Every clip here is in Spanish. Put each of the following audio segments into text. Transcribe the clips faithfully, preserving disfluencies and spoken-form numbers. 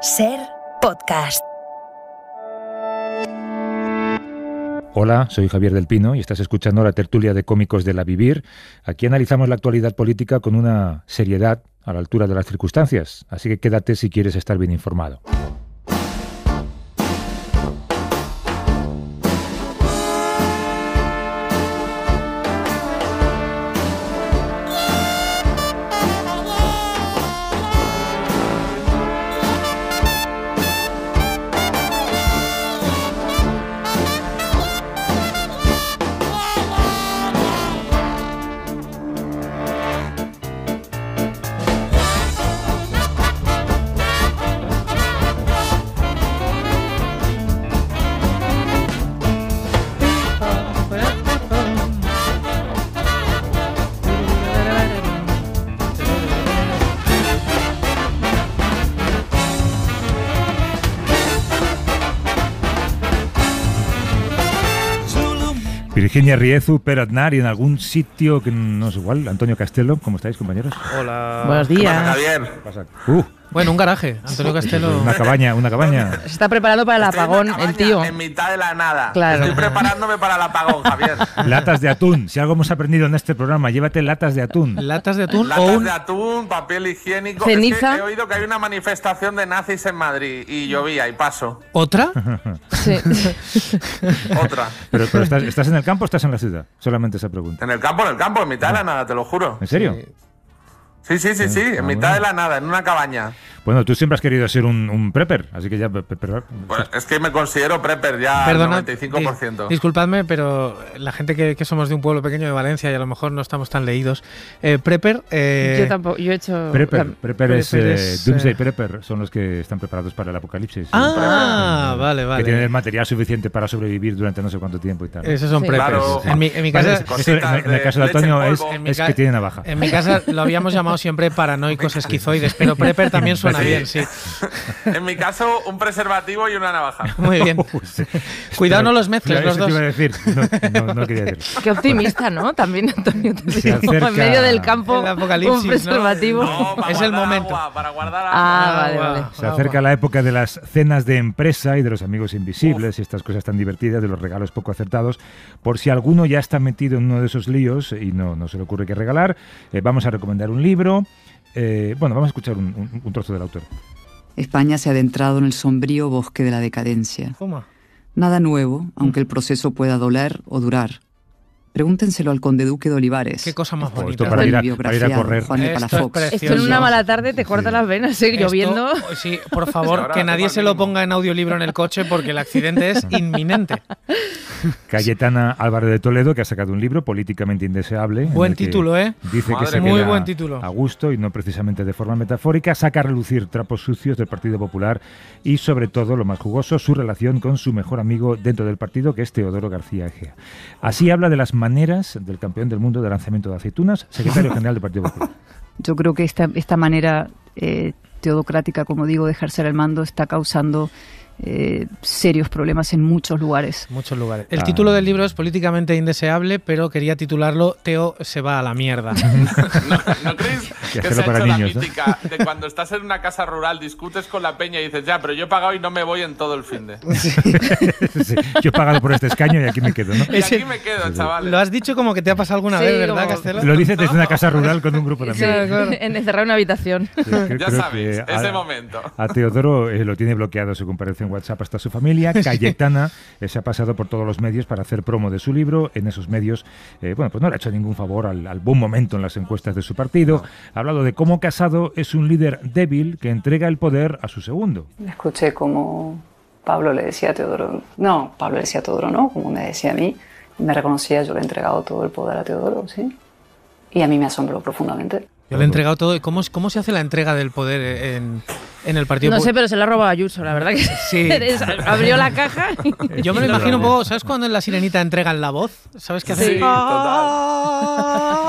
Ser Podcast. Hola, soy Javier del Pino y estás escuchando la tertulia de cómicos de La Vivir. Aquí analizamos la actualidad política con una seriedad a la altura de las circunstancias, así que quédate si quieres estar bien informado. Virginia Riezu, Pere Aznar y en algún sitio que no es igual, Antonio Castelo. ¿Cómo estáis, compañeros? Hola. Buenos días. ¿Qué pasa, Javier? ¿Qué pasa? Uh, Bueno, un garaje. Antonio Castelo. una cabaña, una cabaña. Se está preparando para el Estoy en apagón, una cabaña, el tío. En mitad de la nada. Claro. Estoy preparándome para el apagón, Javier. Latas de atún. Si algo hemos aprendido en este programa, llévate latas de atún. Latas de atún Latas o un... de atún, papel higiénico. Ceniza. Es que he oído que hay una manifestación de nazis en Madrid y llovía y paso. ¿Otra? Sí. Otra. Pero, pero ¿estás, ¿estás en el campo o estás en la ciudad? Solamente esa pregunta. En el campo, en el campo, en mitad de la nada, te lo juro. ¿En serio? Sí, sí, sí, sí, Ah, en mitad de la nada, en una cabaña. Bueno, tú siempre has querido ser un, un prepper, así que ya... Pero, Pues es que me considero prepper ya al Perdona, noventa y cinco por ciento. dis- disculpadme, pero la gente que, que somos de un pueblo pequeño de Valencia y a lo mejor no estamos tan leídos. Eh, prepper... eh, Yo tampoco, yo he hecho... Prepper, la- prepper es, Prepper eh, es, Doomsday eh, Prepper, son los que están preparados para el apocalipsis. Ah, vale, Que tienen el vale. material suficiente para sobrevivir durante no sé cuánto tiempo y tal. Esos son Sí. preppers. Claro. En mi, en mi Vale, casa... eso, en, en el caso de leche en Antonio es, polvo. En mi es ca- que tiene navaja. En mi casa lo habíamos llamado siempre paranoicos esquizoides, pero prepper también suena Sí. bien, sí. En mi caso, un preservativo y una navaja. Muy bien. Cuidado, no los mezcles Claro, los eso te dos. iba a decir. No, no, no quería decir. Qué optimista, ¿no? También, Antonio, te Se digo, acerca en medio del campo, el apocalipsis, un ¿no? preservativo. No, para Es el guardar momento. agua, para guardar agua. Ah, vale, Agua, vale. Se agua. acerca la época de las cenas de empresa y de los amigos invisibles y estas cosas tan divertidas, de los regalos poco acertados. Por si alguno ya está metido en uno de esos líos y no, no se le ocurre qué regalar, eh, vamos a recomendar un libro. Eh, bueno, vamos a escuchar un, un- un trozo del autor. España se ha adentrado en el sombrío bosque de la decadencia. Toma. Nada nuevo, aunque el proceso pueda doler o durar. Pregúntenselo al conde duque de Olivares. Qué cosa más Ojo, bonita. esto para ir a- Biografía para ir a correr. de Juan de Esto es Palafox. precioso. Esto en una mala tarde te corta Sí. las venas, ¿eh? Esto- Lloviendo. Sí, por favor, ahora que nadie toca se el lo mínimo. ponga en audiolibro en el coche porque el accidente es inminente. Cayetana Álvarez de Toledo, que ha sacado un libro, Políticamente Indeseable. en Buen el que título, ¿eh? Dice que Madre se mía. Muy queda buen título. a gusto y no precisamente de forma metafórica. Saca a relucir trapos sucios del Partido Popular y, sobre todo, lo más jugoso, su relación con su mejor amigo dentro del partido, que es Teodoro García Egea. Así habla de las maneras del campeón del mundo de lanzamiento de aceitunas, secretario general del Partido Popular. Yo creo que esta, esta manera eh, teodocrática, como digo, de ejercer el mando está causando eh, serios problemas en muchos lugares. Muchos lugares. El Ah. título del libro es Políticamente Indeseable, pero quería titularlo Teo se va a la mierda. ¿No, ¿no creéis Que que hacerlo se ha para hecho niños, ¿no? la mítica de cuando estás en una casa rural, discutes con la peña y dices, ya, pero yo he pagado y no me voy en todo el fin de. Sí, yo he pagado por este escaño y aquí me quedo, ¿no? Y Ese- aquí me quedo, chavales. Lo has dicho como que te ha pasado alguna Sí, vez, ¿verdad, como- Castelo? Lo dice desde una casa rural con un grupo de Sí, amigos. en encerrar una habitación. Sí, creo- Ya creo sabéis, que ese a- momento. A Teodoro eh, lo tiene bloqueado su comparación en WhatsApp hasta su familia. Cayetana eh, se ha pasado por todos los medios para hacer promo de su libro. En esos medios, eh, bueno, pues no le ha hecho ningún favor al, al buen momento en las encuestas de su partido. Ha hablado de cómo Casado es un líder débil que entrega el poder a su segundo. Escuché como Pablo le decía a Teodoro, no, Pablo le decía a Teodoro, no, como me decía a mí, me reconocía, yo le he entregado todo el poder a Teodoro, ¿sí? Y a mí me asombró profundamente. Yo le he entregado todo. ¿Cómo, es- cómo se hace la entrega del poder en, en el partido? No sé, Pu- pero se la ha robado a Ayuso, la verdad que Sí. abrió la caja y... Yo me lo imagino un poco, ¿sabes cuando en La Sirenita entregan la voz? ¿Sabes qué hace? Sí, total.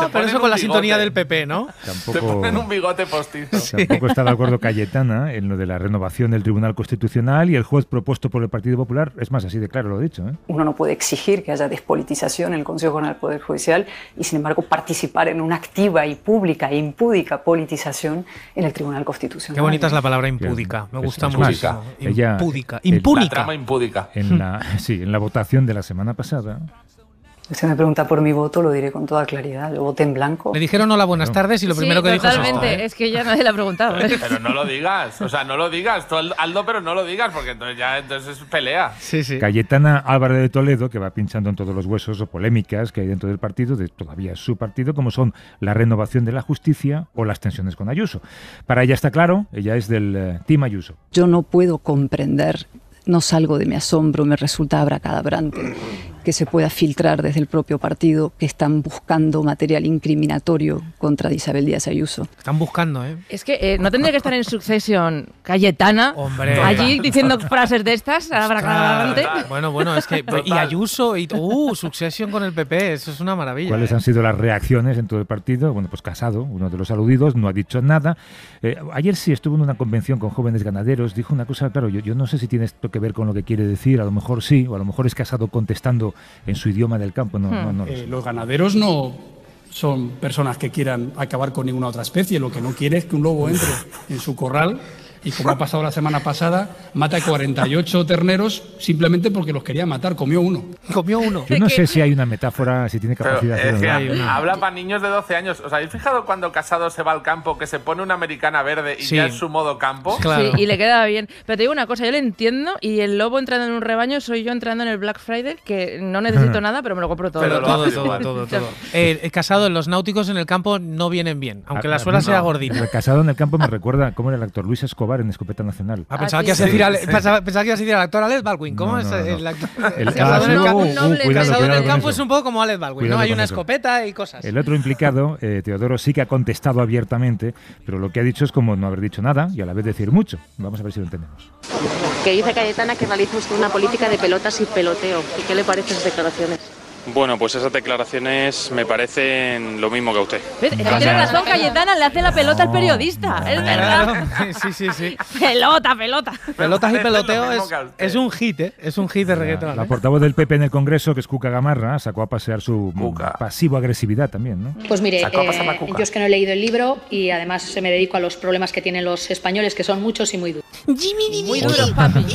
Te pero ponen eso un con la bigote. sintonía del P P, ¿no? Te Tampoco, ponen un bigote postizo. tampoco está de acuerdo Cayetana en lo de la renovación del Tribunal Constitucional y el juez propuesto por el Partido Popular. Es más, así de claro lo he dicho, ¿eh? Uno no puede exigir que haya despolitización en el Consejo General del Poder Judicial y, sin embargo, participar en una activa y pública e impúdica politización en el Tribunal Constitucional. Qué bonita es la palabra impúdica. Me Es- gusta es muchísimo. más, ella- Impúdica. el- La Impúdica. trama impúdica. En la, sí, en la votación de la semana pasada. Usted me pregunta por mi voto, lo diré con toda claridad. Yo voté en blanco. Le dijeron hola, buenas tardes y lo primero sí, que dijo es esto, totalmente. ¿eh? Es que ya nadie le ha preguntado. ¿eh? Pero no lo digas, o sea, no lo digas. Tú hazlo, pero no lo digas, porque entonces ya entonces es pelea. Sí, sí. Cayetana Álvarez de Toledo, que va pinchando en todos los huesos o polémicas que hay dentro del partido, de todavía es su partido, como son la renovación de la justicia o las tensiones con Ayuso. Para ella está claro, ella es del eh, Team Ayuso. Yo no puedo comprender, no salgo de mi asombro, me resulta abracadabrante que se pueda filtrar desde el propio partido que están buscando material incriminatorio contra Isabel Díaz Ayuso. Están buscando, ¿eh? Es que eh, no tendría que estar en Succession Cayetana Hombre. allí diciendo frases de estas, abracadabrantes. Ostras. Bueno, bueno, es que. Y Total. Ayuso y. Uh, Succession con el P P, eso es una maravilla. ¿Cuáles ¿eh? han sido las reacciones en todo el partido? Bueno, pues Casado, uno de los aludidos, no ha dicho nada. Eh, ayer sí estuvo en una convención con jóvenes ganaderos, dijo una cosa, claro, yo, yo no sé si tiene esto que ver con lo que quiere decir, a lo mejor sí, o a lo mejor es Casado contestando en su idioma del campo, no, no, no lo Eh, sé. los ganaderos no son personas que quieran acabar con ninguna otra especie. Lo que no quiere es que un lobo entre en su corral y, como ha pasado la semana pasada, mata cuarenta y ocho terneros simplemente porque los quería matar. Comió uno. Comió uno. Yo no sé si hay una metáfora, si tiene Pero capacidad es de que hacerlo, ¿no? habla para niños de doce años. ¿Os habéis fijado cuando Casado se va al campo que se pone una americana verde y Sí. ya es su modo campo? Claro. Sí, y le queda bien. Pero te digo una cosa, yo lo entiendo y el lobo entrando en un rebaño soy yo entrando en el Black Friday, que no necesito nada, pero me lo compro todo. Pero lo Todo, hace todo, igual. todo, todo. Eh, eh, Casado, los náuticos en el campo no vienen bien, aunque A- la a suela mí- sea no. gordita. Casado en el campo me recuerda cómo era el actor Luis Escobar en Escopeta Nacional. Ah, pensaba, Ah, que ibas a sí. decir al, Sí. pensaba, pensaba que ibas a decir al actor Alec Baldwin. ¿Cómo No, es no, no. el actor? El- Casado ah, en el no, campo, uh, noble, cuidado, Casado en cuidado el con campo eso. es un poco como Alec Baldwin, Cuidado ¿no? Hay con una eso. escopeta y cosas. El otro implicado, eh, Teodoro, sí que ha contestado abiertamente, pero lo que ha dicho es como no haber dicho nada y a la vez decir mucho. Vamos a ver si lo entendemos. Que dice Cayetana que realiza usted una política de pelotas y peloteo. ¿Y qué le parecen esas declaraciones? Bueno, pues esas declaraciones me parecen lo mismo que a usted. ¿Ves? Tiene razón, Cayetana, le hace la pelota al periodista. Es verdad. Sí, sí, sí. Pelota, pelota. Pelotas y parece lo peloteo mismo es, que a usted. es un hit, ¿eh? Es un hit de reggaetón. La ¿eh? portavoz del P P en el Congreso, que es Cuca Gamarra, sacó a pasear su mm, Cuca. pasivo-agresividad también, ¿no? Pues mire, Sacó a pasar la eh, cuca. yo es que no he leído el libro y además me dedico a los problemas que tienen los españoles, que son muchos y muy duros. Muy duro, papi.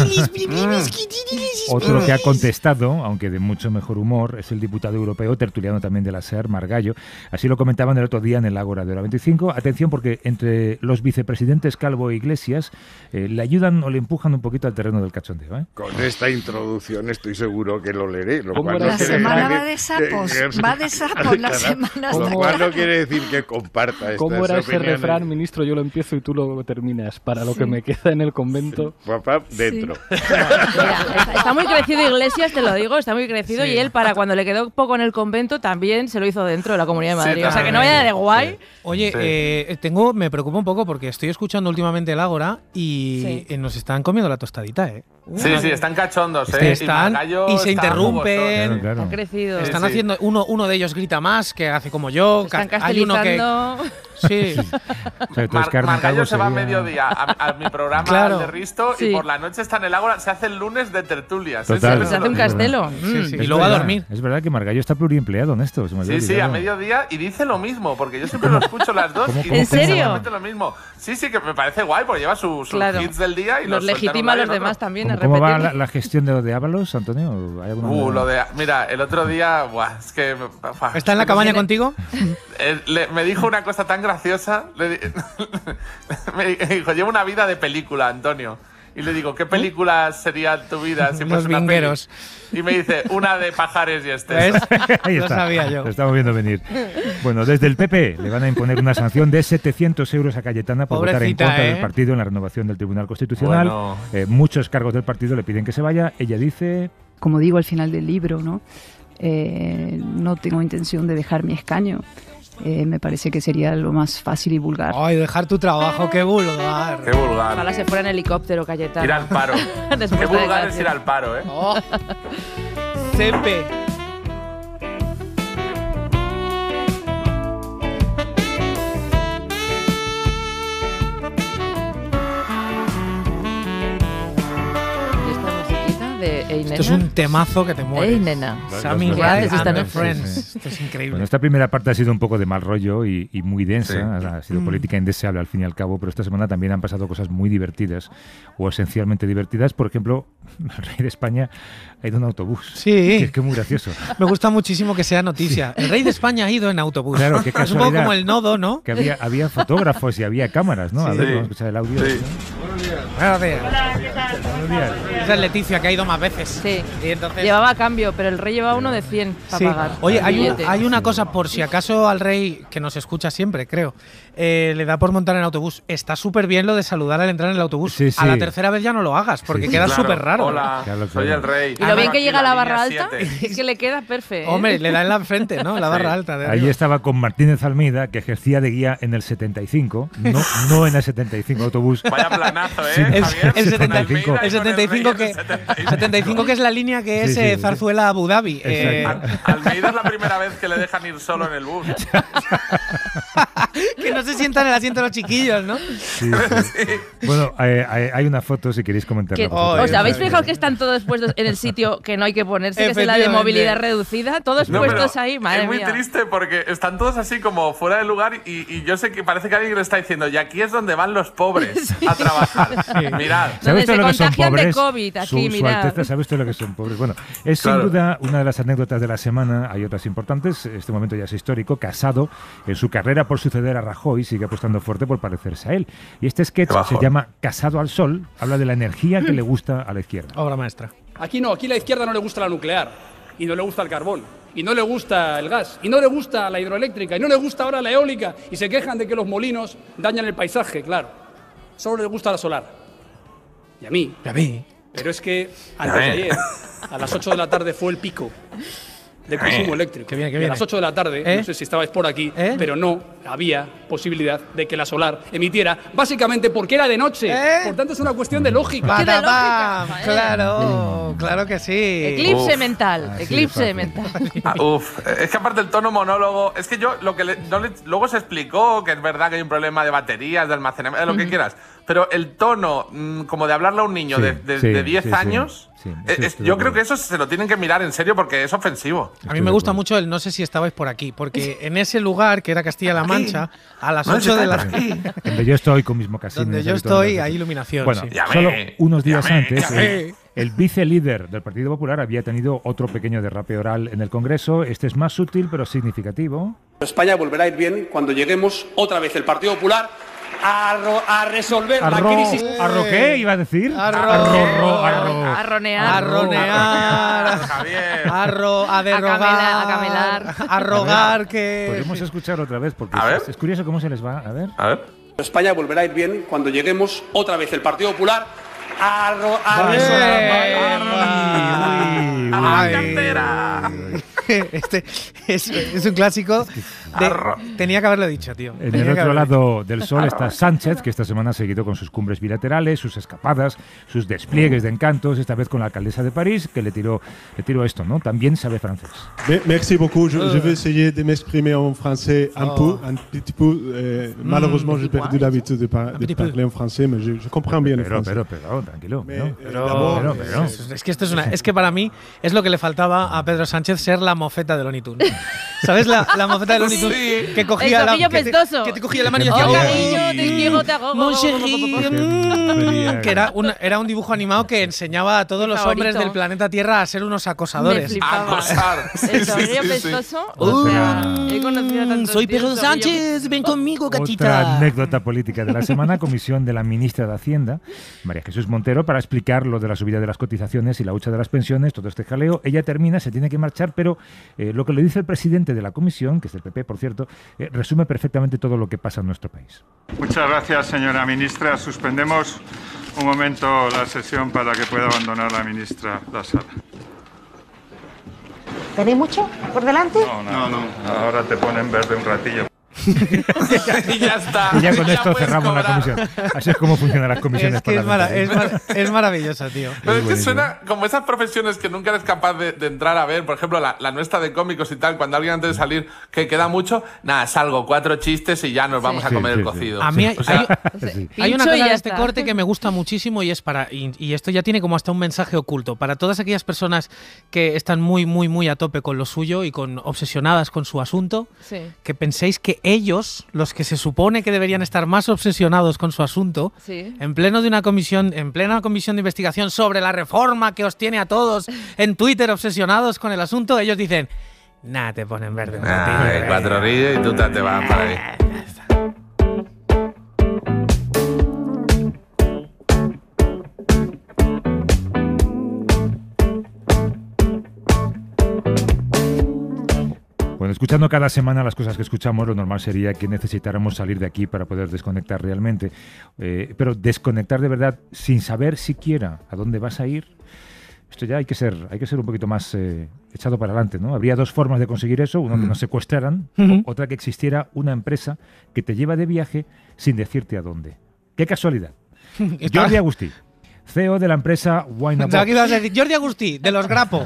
Otro que ha contestado, aunque de mucho mejor humor, es el diputado europeo, tertuliano también de la SER, Margallo. Así lo comentaban el otro día en el Ágora de Hora veinticinco. Atención, porque entre los vicepresidentes Calvo e Iglesias eh, le ayudan o le empujan un poquito al terreno del cachondeo, ¿eh? Con esta introducción estoy seguro que lo leeré. Lo ¿Cómo cual era no la quiere semana decir- va de sapos? eh, Va de sapos la claro, semana, Lo está cual claro. no quiere decir que comparta ¿Cómo estas era ese opiniones. refrán, ministro? Yo lo empiezo y tú lo terminas. Para lo que me queda en el convento. Papá, dentro. Mira, está, está muy crecido Iglesias, te lo digo, está muy crecido Sí. y él para cuando le quedó poco en el convento también se lo hizo dentro de la Comunidad de Sí, Madrid. O sea que también. no vaya de guay. Oye, Sí. eh, tengo, me preocupa un poco porque estoy escuchando últimamente el Ágora y Sí. eh, nos están comiendo la tostadita, ¿eh? Sí, sí, están cachondos, Este ¿eh? están Margallo y se está interrumpen. jugosón. Claro, claro. Ha crecido. Están sí. haciendo uno, uno de ellos grita más, que hace como yo. Están ca- Hay uno que castelizando. sí. O sea, entonces Mar- Carmen Margallo Calvo se va a sería- mediodía a, a mi programa Claro. al de Risto Sí. y por la noche está en el Ágora. Se hace el lunes de tertulias. ¿eh? Total. Siempre Se hace lo un mismo. castelo. Sí, Mm. sí. Es Y luego a verdad, dormir. Es verdad que Margallo está pluriempleado en esto. Se me había Sí, sí, a olvidado. mediodía y dice lo mismo, porque yo siempre lo escucho las dos ¿Cómo, y cómo, dice ¿En serio? exactamente lo mismo. Sí, sí, que me parece guay, porque lleva su- sus Claro. hits del día y Los suelta en un legitima a radio los en otro. demás también. ¿Cómo, a cómo va repetir. la, la gestión de, de Ábalos, Antonio? ¿Hay alguna Uh, manera? lo de. Mira, el otro día. Buah, es que. buah, ¿Está en la es que cabaña no contigo? Eh, le- me dijo una cosa tan graciosa. Le di- me dijo, llevo una vida de película, Antonio. Y le digo, ¿qué película sería tu vida si Los fuese una peli? vingueros. Y me dice, una de Pajares y este. ¿Ves? Ahí Lo está. sabía yo. Lo estamos viendo venir. Bueno, desde el P P le van a imponer una sanción de setecientos euros a Cayetana por votar en Pobrecita, contra ¿eh? del partido en la renovación del Tribunal Constitucional. Bueno. Eh, muchos cargos del partido le piden que se vaya. Ella dice... Como digo al final del libro, ¿no? Eh, no tengo intención de dejar mi escaño. Eh, me parece que sería lo más fácil y vulgar. Ay, dejar tu trabajo, qué vulgar. Qué vulgar. Ojalá se fuera en helicóptero, Cayetana. Ir al paro. Después Qué de vulgar la es ir al paro, ¿eh? Oh. Sepe. Ey, Esto es un temazo que te muere. Ey, nena. Sammy ¿Qué Ray haces esta and the noche? Friends. Sí, sí. Esto es increíble. Bueno, esta primera parte ha sido un poco de mal rollo y, y muy densa, Sí. ha sido Mm. política indeseable al fin y al cabo, pero esta semana también han pasado cosas muy divertidas o esencialmente divertidas. Por ejemplo, el rey de España ha ido en autobús. Sí. Que es que muy gracioso. Me gusta muchísimo que sea noticia. El rey de España ha ido en autobús. Claro, qué Es un poco casualidad. como el nodo, ¿no? Que había, había fotógrafos y había cámaras, ¿no? A Sí. ver, vamos a escuchar el audio. Sí. Buenos días. Buenos días. Esa es Leticia, que ha ido más veces. Sí. Y entonces... Llevaba cambio, pero el rey llevaba uno de cien para Sí. pagar. Oye, hay, un- Billete. hay una cosa, por si acaso al rey, que nos escucha siempre, creo, eh, le da por montar en autobús. Está súper bien lo de saludar al entrar en el autobús. Sí, sí. A la tercera vez ya no lo hagas, porque Sí, queda Claro. súper raro. Hola, Claro, soy claro. el rey. Y lo bien Ah, que aquí llega a la barra línea alta, siete. es que le queda perfecto. ¿eh? Hombre, le da en la frente, ¿no? La barra Sí. alta. De Allí arriba. estaba con Martínez Almeida, que ejercía de guía en el setenta y cinco, no, no en el setenta y cinco autobús. Vaya planazo, ¿eh? Sí. El, Javier? el Con setenta y cinco, Almeida y el con el setenta y cinco rey que, en el setenta y cinco. setenta y cinco que es la línea que es Sí, sí, eh, sí. Zarzuela Abu Dhabi. Eh, Exacto. Almeida es la primera vez que le dejan ir solo en el bus. que no se sienta en el asiento de los chiquillos, ¿no? Sí, sí. Bueno, eh, hay, hay una foto si queréis comentarla. Que- vosotros. ¿Os habéis fijado que están todos puestos en el sitio que no hay que ponerse, que es en la de Efectivamente. movilidad reducida? Todos No, puestos pero ahí, madre es muy mía. triste porque están todos así como fuera de lugar y, y yo sé que parece que alguien le está diciendo y aquí es donde van los pobres a trabajar. Mirad. Donde ¿Sabes todo se lo que son contagian de pobres? COVID, aquí, su, su mirad. Alteza, ¿sabes todo lo que son pobres? Bueno, es Claro. sin duda una de las anécdotas de la semana. Hay otras importantes. Este momento ya es histórico. Casado, en su carrera por suceder a Rajoy, sigue apostando fuerte por parecerse a él. Y este sketch Qué bajón. se llama Casado al Sol. Habla de la energía que le gusta a la izquierda. Obra maestra. Aquí no, aquí a la izquierda no le gusta la nuclear, y no le gusta el carbón, y no le gusta el gas, y no le gusta la hidroeléctrica, y no le gusta ahora la eólica, y se quejan de que los molinos dañan el paisaje, claro. Solo le gusta la solar. Y a mí. Y a mí. Pero es que antes de ayer, a las ocho de la tarde fue el pico de consumo eléctrico. Qué bien, qué Y bien. a las ocho de la tarde, ¿Eh? no sé si estabais por aquí, ¿Eh? pero no había posibilidad de que la solar emitiera, básicamente porque era de noche. ¿Eh? Por tanto, es una cuestión de lógica. Qué de Patapam, lógica, claro, claro que sí. Eclipse Uf. mental, Así de eclipse fácil. mental. Ah, uf, es que aparte el tono monólogo, es que yo lo que le- no le- luego se explicó que es verdad que hay un problema de baterías, de almacenamiento, de lo que quieras, pero el tono mm, como de hablarle a un niño Sí, de, de, sí, de diez sí, sí. años, Sí, es- eso es- estoy de yo creo acuerdo. que eso se lo tienen que mirar en serio porque es ofensivo. A Estoy mí me de gusta acuerdo. mucho el no sé si estabais por aquí, porque en ese lugar, que era Castilla-La Mancha, a las No, ocho de la sí, Donde yo estoy con mis mocasines. donde yo habitualmente. estoy, hay iluminación. Bueno, sí. Ya solo ve, unos días ya ve, antes, ya el, ve. el vicelíder del Partido Popular había tenido otro pequeño derrape oral en el Congreso. Este es más sutil, pero significativo. España volverá a ir bien cuando lleguemos otra vez el Partido Popular a, ro- a resolver la Arro, crisis. ¿Arro qué iba a decir? Arro. Arro, arro. A ronear. A ronear, Javier. a, ro- a derrogar, camelar, a camelar. a rogar que... Podemos escuchar otra vez porque A ver. es, es curioso cómo se les va. A ver. A ver. España volverá a ir bien cuando lleguemos otra vez el Partido Popular a, ro- a Vale. resolver. Uy, uy, ¡A la uy. cantera! Este es, es un clásico. de- Arro. tenía que haberlo dicho, tío. En Tenía el que otro haberlo lado del sol está Sánchez, que esta semana ha seguido con sus cumbres bilaterales, sus escapadas, sus despliegues de encantos, esta vez con la alcaldesa de París, que le tiró, le tiró esto, ¿no? También sabe francés. Me- Merci beaucoup. Je, je vais essayer de m'exprimer en français un Oh. peu, un petit peu. Euh, malheureusement, j'ai perdu l'habitude de, par- de petit peu. parler en français, mais je, je comprends bien le Pero, français. pero, pero, tranquilo. Mais, ¿no? euh, Pero, d'abord, pero, euh, pero. Es, es que esto es una, es que para mí es lo que le faltaba a Pedro Sánchez, ser la mofeta de Looney Tunes. ¿Sabes la, la mofeta de Looney Tunes? Sí. Que cogía El la, topillo que te, pestoso. que te cogía la mano y Oh, decía, cariño, te quiero, te hago. Mon chéri, Qué que era un, era un dibujo animado que enseñaba a todos Mi los favorito. hombres del planeta Tierra a ser unos Me acosadores. flipaba. Acosar. El Sí, tornillo sí, sí. pestoso. Uh, O sea, he conocido a tantos Soy tíos, Pedro tornillo Sánchez, ven conmigo, Otra gatita. anécdota política de la semana, comisión de la ministra de Hacienda, María Jesús Montero, para explicar lo de la subida de las cotizaciones y la hucha de las pensiones, todo este jaleo. Ella termina, se tiene que marchar, pero eh, lo que le dice el presidente de la comisión, que es del P P, por cierto, eh, resume perfectamente todo lo que pasa en nuestro país. Muchas gracias, señora ministra. Suspendemos un momento la sesión para que pueda abandonar la ministra la sala. ¿Tenéis mucho por delante? No, no, no. Ahora te ponen verde un ratillo. y ya está. Y ya con ya esto cerramos cobrar. la comisión. Así es como funcionan las comisiones. Es que es, mara- es, parlamentarias. mar- es maravilloso, tío. Pero es que buenísimo. suena como esas profesiones que nunca eres capaz de, de entrar a ver. Por ejemplo, la, la nuestra de cómicos y tal, cuando alguien antes de salir que queda mucho, nada, salgo cuatro chistes y ya nos vamos a Sí, comer sí, el sí. cocido. A mí hay, O sea, hay- Sí. hay una Pincho y cosa ya de este está. corte que me gusta muchísimo y es para y, y esto ya tiene como hasta un mensaje oculto para todas aquellas personas que están muy muy muy a tope con lo suyo y con obsesionadas con su asunto, Sí. que penséis que ellos, los que se supone que deberían estar más obsesionados con su asunto, Sí. en pleno de una comisión, en plena comisión de investigación sobre la reforma que os tiene a todos en Twitter obsesionados con el asunto, ellos dicen, nada, te ponen verde. un ah, ratito, eh, eh". cuatro ríos y tú te, te vas para ahí. Bueno, escuchando cada semana las cosas que escuchamos, lo normal sería que necesitáramos salir de aquí para poder desconectar realmente. Eh, pero desconectar de verdad sin saber siquiera a dónde vas a ir, esto ya hay que ser, hay que ser un poquito más eh, echado para adelante, ¿no? Habría dos formas de conseguir eso, una que nos secuestraran, Ujú. otra que existiera una empresa que te lleva de viaje sin decirte a dónde. ¡Qué casualidad! Está- Jordi Agustí, C E O de la empresa Wine Pensaba que ibas a decir, Jordi Agustí, de los Grapo.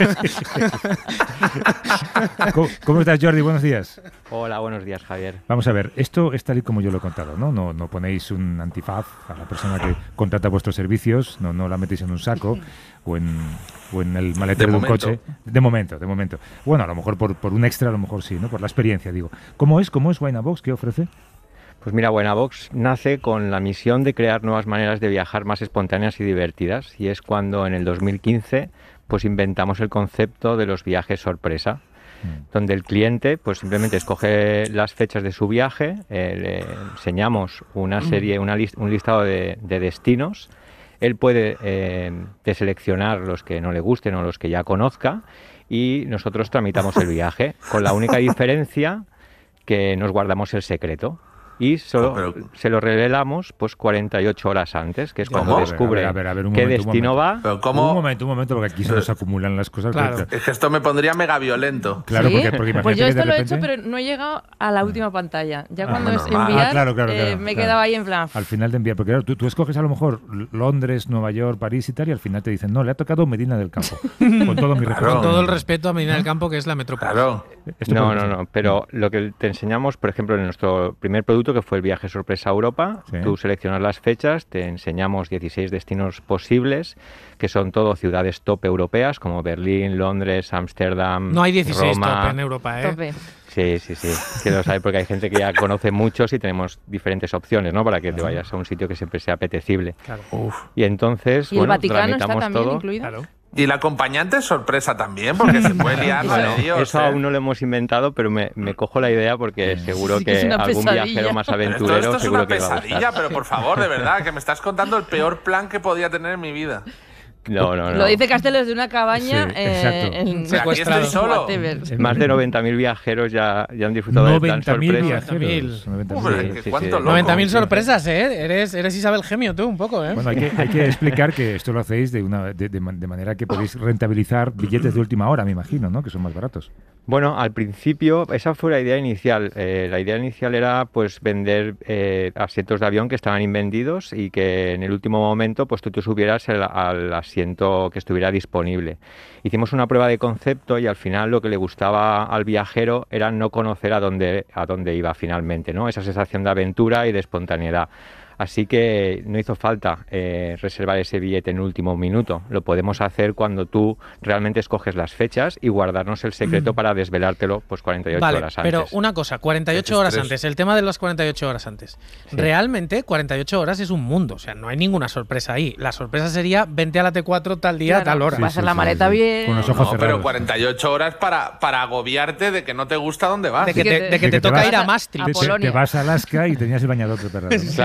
¿Cómo, ¿Cómo estás, Jordi? Buenos días. Hola, buenos días, Javier. Vamos a ver, esto es tal y como yo lo he contado, ¿no? No, no ponéis un antifaz a la persona que contrata vuestros servicios, no, no la metéis en un saco o en, o en el maletero De de, un momento. coche. De momento, de momento. Bueno, a lo mejor por, por un extra, a lo mejor sí, ¿no? Por la experiencia, digo. ¿Cómo es? ¿Cómo es Winabox? ¿Qué ofrece? Pues mira, Buenabox nace con la misión de crear nuevas maneras de viajar más espontáneas y divertidas, y es cuando en el dos mil quince pues inventamos el concepto de los viajes sorpresa, donde el cliente pues simplemente escoge las fechas de su viaje, eh, le enseñamos una serie, una lis- un listado de, de destinos, él puede eh, deseleccionar los que no le gusten o los que ya conozca y nosotros tramitamos el viaje, con la única diferencia que nos guardamos el secreto. Y solo Oh, pero- se lo revelamos pues cuarenta y ocho horas antes, que es cuando ¿Cómo? descubre A ver, a ver, a ver, un qué momento, un destino momento. va. Pero Un ¿cómo? momento, un momento, porque aquí se nos acumulan las cosas. Claro. Claro, Es que esto me pondría mega violento. claro, ¿Sí? porque, porque imagínate Pues yo que esto de lo he repente... hecho, pero no he llegado a la última pantalla. Ya Ah, cuando es normal. enviar, Ah, claro, claro, eh, claro, me he claro. quedado ahí en plan. Al final de enviar, porque claro, tú, tú escoges a lo mejor Londres, Nueva York, París y tal, y al final te dicen, no, le ha tocado Medina del Campo. Con todo mi respeto. Con todo el respeto a Medina del Campo, que es la metrópoli. Claro. Esto No, puede no, ser. no, pero lo que te enseñamos, por ejemplo, en nuestro primer producto, que fue el viaje sorpresa a Europa, Sí. tú seleccionas las fechas, te enseñamos dieciséis destinos posibles, que son todo ciudades top europeas, como Berlín, Londres, Ámsterdam, No hay dieciséis Roma. top en Europa, ¿eh? Tope. Sí, sí, sí, que lo sabe porque hay gente que ya conoce muchos y tenemos diferentes opciones, ¿no? Para que te vayas a un sitio que siempre sea apetecible. Claro. Y entonces, Y el bueno, Vaticano está tramitamos también todo. incluido. Claro. Y la acompañante es sorpresa también, porque se puede liar la Bueno, de Dios. eso ¿eh? aún no lo hemos inventado, pero me, me cojo la idea porque seguro Sí que que, es una algún pesadilla. viajero más Pero esto, aventurero esto es seguro una que le va a pesadilla, gustar. pero por favor, de verdad, que me estás contando el peor plan que podía tener en mi vida. No, no, no. Lo dice Castells de una cabaña Sí, eh, exacto. en Pero aquí estoy solo. whatever. Más de noventa mil viajeros ya, ya han disfrutado del plan noventa mil sorpresa. viajeros. noventa mil. Hombre, Sí, que sí, cuánto sí. loco. noventa mil sorpresas, ¿eh? Eres, eres Isabel Gemio tú, un poco, ¿eh? Bueno, hay que, hay que explicar que esto lo hacéis de, una, de, de man- de manera que podéis rentabilizar billetes de última hora, me imagino, ¿no? Que son más baratos. Bueno, al principio esa fue la idea inicial. Eh, la idea inicial era pues vender eh, asientos de avión que estaban invendidos y que en el último momento pues tú te subieras el- al asiento que estuviera disponible. Hicimos una prueba de concepto y al final lo que le gustaba al viajero era no conocer a dónde, a dónde iba finalmente, ¿no? Esa sensación de aventura y de espontaneidad. Así que no hizo falta eh, reservar ese billete en último minuto. Lo podemos hacer cuando tú realmente escoges las fechas y guardarnos el secreto para desvelártelo pues cuarenta y ocho Vale, horas antes. pero una cosa, cuarenta y ocho Qué horas estrés. antes, el tema de las cuarenta y ocho horas antes. Sí. Realmente, cuarenta y ocho horas es un mundo, o sea, no hay ninguna sorpresa ahí. La sorpresa sería, vente a la T cuatro tal día, Claro, tal hora. va a ser la maleta bien. Con los ojos No, pero cerrados. cuarenta y ocho horas para, para agobiarte de que no te gusta dónde vas. De que que te, te- de que De te que te toca vas ir a a- Maastricht. Te, te- te Polonia. vas a Alaska y tenías el bañador preparado. ¿no? Claro,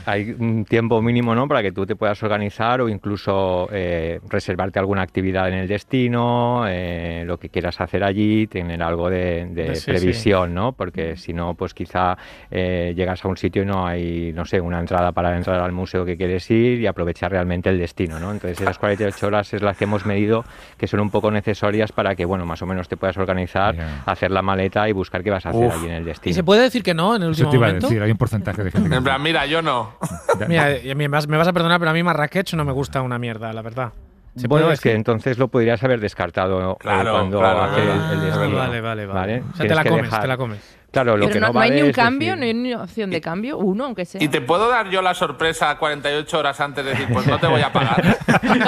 hay un tiempo mínimo, ¿no? Para que tú te puedas organizar o incluso eh, reservarte alguna actividad en el destino, eh, lo que quieras hacer allí, tener algo de, de Sí, previsión, ¿no? Porque si no, pues quizá eh, llegas a un sitio y no hay, no sé, una entrada para entrar al museo que quieres ir y aprovechar realmente el destino, ¿no? Entonces esas cuarenta y ocho horas es las que hemos medido, que son un poco necesarias para que, bueno, más o menos te puedas organizar, yeah. hacer la maleta y buscar qué vas a hacer Uf. allí en el destino. ¿Y se puede decir que no en el último Eso te iba momento? a decir, hay un porcentaje de gente que En plan, mira, yo no. Mira, me vas, me vas a perdonar, pero a mí Marrakech no me gusta una mierda, la verdad. Bueno, es que entonces lo podrías haber descartado claro, cuando claro, hace claro. el, el destino. Vale, vale, vale. ¿Vale? O sea, te la comes, dejar... te la comes. Claro, lo pero que no, no, no vale hay ni un es cambio, decir... no hay ni opción de cambio, uno aunque sea. ¿Y te puedo dar yo la sorpresa cuarenta y ocho horas antes de decir, pues no te voy a pagar?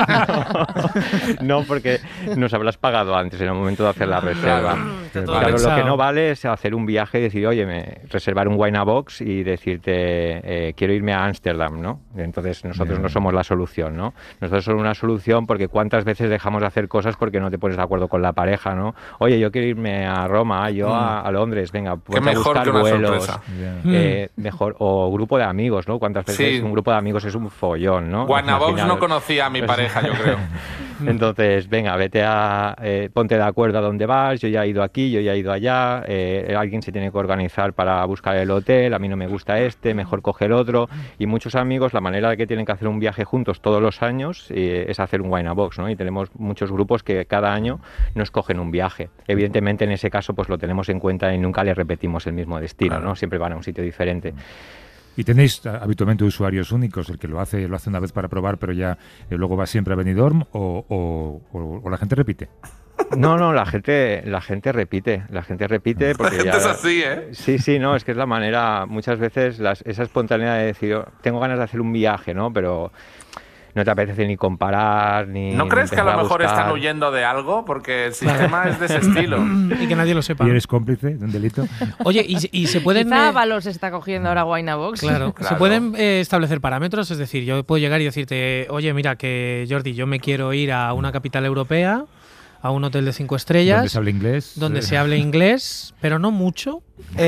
no, porque nos habrás pagado antes en el momento de hacer la reserva. Claro, claro, lo que no vale es hacer un viaje y decir, oye, me, reservar un Wine Box y decirte, eh, quiero irme a Ámsterdam, ¿no? Entonces nosotros yeah. no somos la solución, ¿no? Nosotros somos una solución porque cuántas veces dejamos de hacer cosas porque no te pones de acuerdo con la pareja, ¿no? Oye, yo quiero irme a Roma, yo a, a Londres, venga, pues a buscar vuelos. Yeah. Eh, mejor, o grupo de amigos, ¿no? Cuántas veces sí. un grupo de amigos es un follón, ¿no? Guanabox no conocía a mi pareja, yo creo. Entonces, venga, vete a... Eh, ponte de acuerdo a dónde vas, yo ya he ido aquí, yo ya he ido allá, eh, alguien se tiene que organizar para buscar el hotel, a mí no me gusta este, mejor coge el otro, y muchos amigos, la manera de que tienen que hacer un viaje juntos todos los años eh, es hacer un Wine-a-Box, ¿no? Y tenemos muchos grupos que cada año nos cogen un viaje. Evidentemente, en ese caso, pues lo tenemos en cuenta y nunca le repetimos el mismo destino, claro. ¿no? Siempre van a un sitio diferente. ¿Y tenéis habitualmente usuarios únicos? El que lo hace lo hace una vez para probar, pero ya eh, luego va siempre a Benidorm, o, o, o, o la gente repite. No, no, la gente, la gente repite, la gente repite porque la gente ya... es así, ¿eh? Sí, sí, no, es que es la manera, muchas veces las, esa espontaneidad de decir, tengo ganas de hacer un viaje, ¿no? Pero no te apetece ni comparar, ni... ¿No crees que a lo mejor buscar. están huyendo de algo? Porque el sistema es de ese estilo. Y que nadie lo sepa. ¿Y eres cómplice de un delito? Oye, y, y se pueden... Quizá Avalos se está cogiendo ahora Wine-a-Box. Claro, claro. se pueden eh, establecer parámetros, es decir, yo puedo llegar y decirte, oye, mira, que Jordi, yo me quiero ir a una capital europea, a un hotel de cinco estrellas. Donde se hable inglés. Donde se hable inglés, pero no mucho.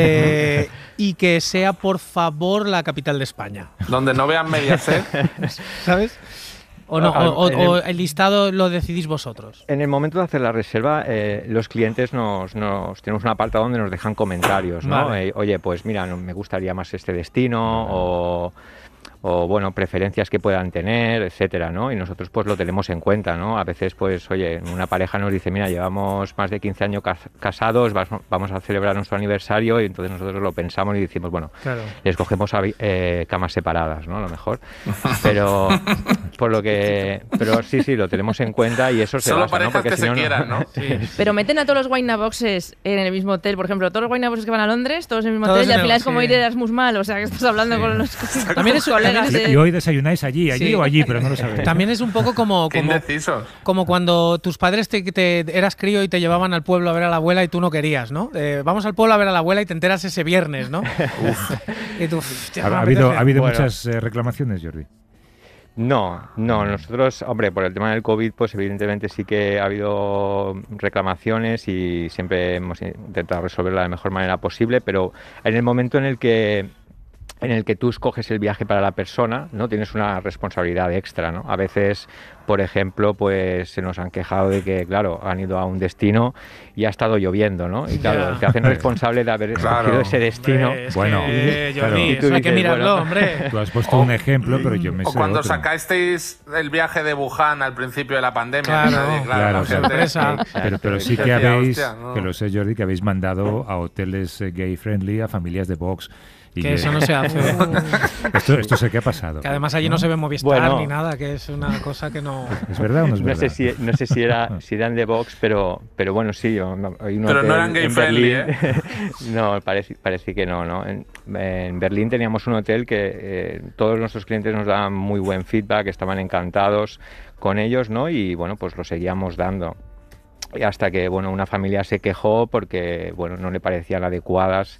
Eh, y que sea, por favor, la capital de España. Donde no vean Mediaset. ¿Sabes? O, no, o, o, o el listado lo decidís vosotros. En el momento de hacer la reserva, eh, los clientes nos, nos tenemos un apartado donde nos dejan comentarios, ¿no? Vale. Eh, oye, pues mira, no, me gustaría más este destino, o... o bueno, preferencias que puedan tener, etcétera, ¿no? Y nosotros pues lo tenemos en cuenta, ¿no? A veces pues, oye, una pareja nos dice, mira, llevamos más de quince años cas casados, vamos a celebrar nuestro aniversario, y entonces nosotros lo pensamos y decimos, bueno, claro. les cogemos eh, camas separadas, ¿no? A lo mejor. Pero por lo que pero sí, sí, lo tenemos en cuenta y eso se Solo basa, parejas, ¿no? Porque que si se no, quieran, ¿no? Sí. Pero meten a todos los Wine-a-Boxes en el mismo hotel, por ejemplo, todos los Wine-a-Boxes que van a Londres, todos en el mismo Todos hotel, y al en el- final es como sí. ir de Erasmus mal, o sea, que estás hablando Sí. con los También es- colegas también de... Y hoy desayunáis allí, allí Sí. o allí, pero no lo sabéis. También es un poco como, Qué como, indecisos. como cuando tus padres te, te eras crío y te llevaban al pueblo a ver a la abuela y tú no querías, ¿no? Eh, vamos al pueblo a ver a la abuela y te enteras ese viernes, ¿no? y tú, hostia, ¿Ha, me ha habido, apetece. ha habido Bueno. muchas eh, reclamaciones, Jordi? No, no, nosotros, hombre, por el tema del COVID, pues evidentemente sí que ha habido reclamaciones y siempre hemos intentado resolverla de la mejor manera posible, pero en el momento en el que en el que tú escoges el viaje para la persona, ¿no? Tienes una responsabilidad extra, ¿no? A veces, por ejemplo, pues se nos han quejado de que, claro, han ido a un destino y ha estado lloviendo, ¿no? Y claro, Ya. te hacen responsable de haber escogido Claro. ese destino. Hombre, es Bueno, que, claro. Jordi, Y tú eso hay que dices, mirarlo, bueno. hombre. Tú has puesto un ejemplo, pero yo me O sé cuando otro. sacasteis el viaje de Wuhan al principio de la pandemia. Claro, que nadie- claro, la gente- sorpresa. Pero, pero sí que Decía, habéis, hostia, no. que lo sé, Jordi, que habéis mandado a hoteles eh, gay friendly a familias de Vox. Y Que eso no se hace. esto, esto sé que ha pasado. Que además allí no, se ve Movistar Bueno. ni nada, que es una cosa que no... ¿Es verdad o no es No verdad? sé si no sé si era si eran de Vox, pero pero bueno, sí, yo- no, hay un Pero hotel no eran gay en friendly, Berlín. No, parece, parece que no, ¿no? En, en Berlín teníamos un hotel que eh, todos nuestros clientes nos daban muy buen feedback, estaban encantados con ellos, ¿no? Y bueno, pues lo seguíamos dando. Y hasta que, bueno, una familia se quejó porque, bueno, no le parecían adecuadas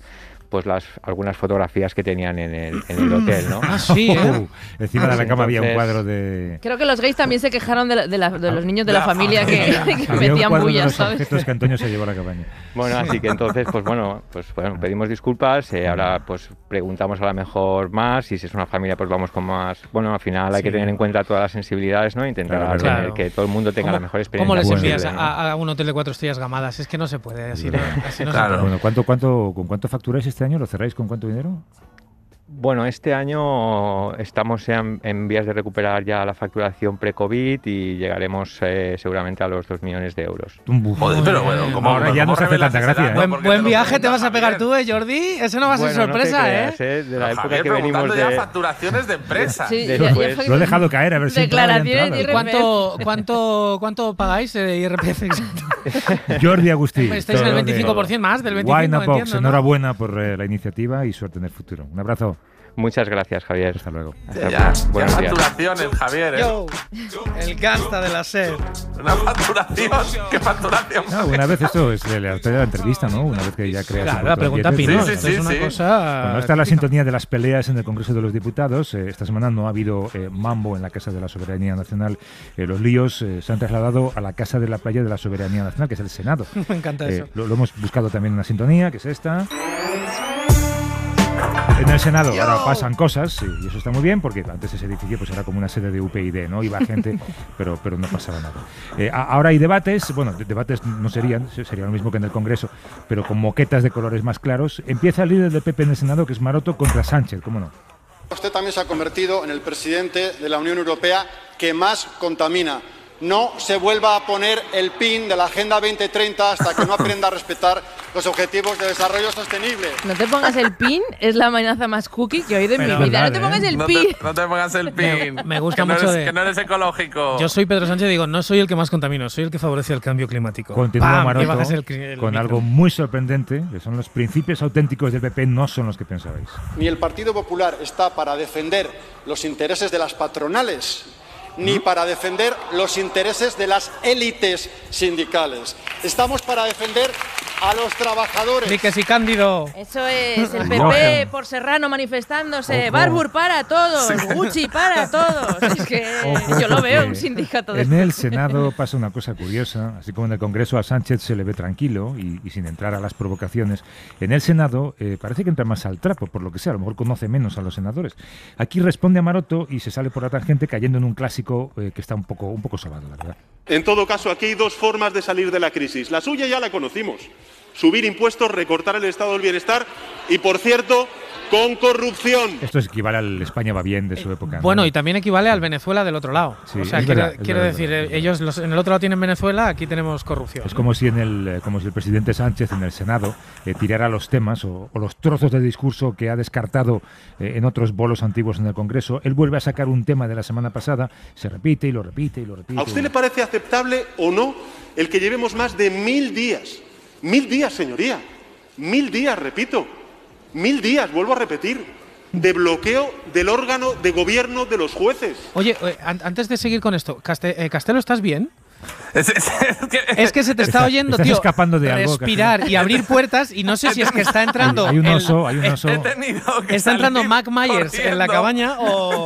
pues las algunas fotografías que tenían en el, en el hotel, ¿no? Ah, sí, ¿eh? Uh, encima de la cama había un Entonces- cuadro de... Creo que los gays también se quejaron de, la- de la- de los niños de la familia que, que Había un metían cuadro de bullas, los ¿sabes? objetos que Antonio se llevó a la cabaña. Bueno, así que entonces, pues bueno, pues bueno, pedimos disculpas. eh, ahora pues preguntamos a lo mejor más y si es una familia, pues vamos con más. Bueno, al final hay Sí. que tener en cuenta todas las sensibilidades, ¿no? Intentar Claro, tener claro. que todo el mundo tenga ¿Cómo- la mejor experiencia. ¿Cómo les posible, envías ¿no? a, a un hotel de cuatro estrellas gamadas? Es que no se puede, así no, así no se Claro. puede. Bueno, ¿cuánto, cuánto, ¿con cuánto facturáis este año? ¿Lo cerráis con cuánto dinero? Bueno, este año estamos en, en vías de recuperar ya la facturación pre-COVID y llegaremos eh, seguramente a los dos millones de euros. Joder, pero bueno, ¿cómo, Ahora ya cómo no se hace revelas tanta ese gracia, dato? ¿eh? Buen, Porque buen te lo viaje te pregunta vas a pegar Javier. tú, ¿eh, Jordi? Eso no va a ser Bueno, no te sorpresa, creas, ¿eh? ¿eh? De la época Javier, que venimos preguntando ya de... facturaciones de empresa. Sí, de- ya- ya pues- fue- Lo he dejado caer, a ver si entraba y Declaraciones entraba. de ¿Cuánto, cuánto, ¿Cuánto pagáis de I R P F? Jordi Agustí. Estáis en el todo de- veinticinco por ciento más del veinticinco por ciento, Wine Box, entiendo, ¿no? enhorabuena por eh, la iniciativa y suerte en el futuro. Un abrazo. Muchas gracias, Javier. Hasta luego. Hasta Ya, ya buenos días. facturaciones, Javier. ¿eh? Yo, el gasta de la SER. Una facturación. ¿Qué facturación? No, una vez esto es la de la entrevista, ¿no? Una vez que ya creas. Claro, un la poco pregunta el billete, Pino. Sí, sí, esto sí, es una sí. cosa. Bueno, esta es la típica. sintonía de las peleas en el Congreso de los Diputados. Eh, esta semana no ha habido eh, mambo en la Casa de la Soberanía Nacional. Eh, los líos eh, se han trasladado a la Casa de la Playa de la Soberanía Nacional, que es el Senado. Me encanta Eh, eso. lo, lo hemos buscado también en una sintonía, que es esta. En el Senado ahora pasan cosas y eso está muy bien porque antes ese edificio pues era como una sede de U P YD, ¿no? Iba gente, pero, pero no pasaba nada. Eh, a- ahora hay debates, bueno, de- debates no serían, se- sería lo mismo que en el Congreso, pero con moquetas de colores más claros. Empieza el líder del P P en el Senado, que es Maroto, contra Sánchez, ¿cómo no? Usted también se ha convertido en el presidente de la Unión Europea que más contamina. No se vuelva a poner el pin de la Agenda veinte treinta hasta que no aprenda a respetar los objetivos de desarrollo sostenible. No te pongas el pin, es la amenaza más cookie que he oído en Pero mi vida. No verdad, te pongas ¿eh? el No pin. te, no te pongas el pin. Me gusta que no mucho eres- de- Que no eres ecológico. Yo soy Pedro Sánchez y digo, no soy el que más contamino, soy el que favorece el cambio climático. Continúa ¡Pam! Y Maroto bajas el cri- el con micro. algo muy sorprendente, que son los principios auténticos del P P, no son los que pensabais. Ni el Partido Popular está para defender los intereses de las patronales, ni para defender los intereses de las élites sindicales. Estamos para defender a los trabajadores. Ni que si Cándido. Eso es, el P Johan. P por Serrano manifestándose, Ojo. Barbour para todos, Gucci para todos. Es que Ojo, yo lo veo, porque un sindicato de En el Senado pasa una cosa curiosa, así como en el Congreso a Sánchez se le ve tranquilo y, y sin entrar a las provocaciones. En el Senado eh, parece que entra más al trapo, por lo que sea, a lo mejor conoce menos a los senadores. Aquí responde a Maroto y se sale por la tangente cayendo en un clásico eh, que está un poco, un poco sobado, la verdad. En todo caso, aquí hay dos formas de salir de la crisis. La suya ya la conocimos. Subir impuestos, recortar el estado del bienestar y, por cierto, con corrupción. Esto es equivale al España va bien de su época, ¿no? Bueno, y también equivale al Venezuela del otro lado. Sí, o sea, es quiero, verdad, es quiero verdad, decir, es verdad, eh, ellos los- en el otro lado tienen Venezuela, aquí tenemos corrupción. Es como si en el, eh, como si el presidente Sánchez en el Senado eh, tirara los temas o, o los trozos de discurso que ha descartado eh, en otros bolos antiguos en el Congreso. Él vuelve a sacar un tema de la semana pasada, se repite y lo repite y lo repite. ¿A usted le parece aceptable o no el que llevemos más de mil días? Mil días, señoría. Mil días, repito. Mil días, vuelvo a repetir. De bloqueo del órgano de gobierno de los jueces. Oye, eh, an- antes de seguir con esto, Caste- eh, Castelo, ¿estás bien? Es, es- es que, Es que se te está Está- oyendo, estás tío. escapando de algo, respirar y abrir puertas y no sé si es que está entrando. Hay un el- oso, hay un oso. he tenido que está entrando salir Mac Myers en la corriendo. cabaña o.